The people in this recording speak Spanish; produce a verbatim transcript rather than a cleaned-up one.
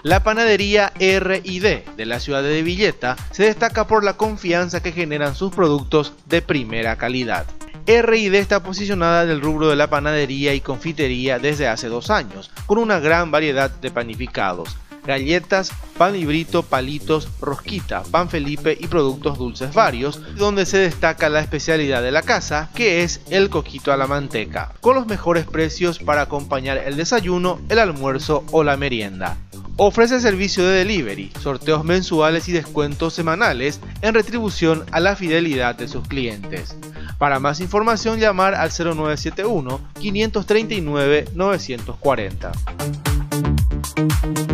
La panadería R y D de la ciudad de Villeta se destaca por la confianza que generan sus productos de primera calidad. R y D está posicionada en el rubro de la panadería y confitería desde hace dos años, con una gran variedad de panificados, galletas, pan librito, palitos, rosquita, pan Felipe y productos dulces varios, donde se destaca la especialidad de la casa, que es el coquito a la manteca, con los mejores precios para acompañar el desayuno, el almuerzo o la merienda. Ofrece servicio de delivery, sorteos mensuales y descuentos semanales en retribución a la fidelidad de sus clientes. Para más información, llamar al cero nueve siete uno, quinientos treinta y nueve, novecientos cuarenta.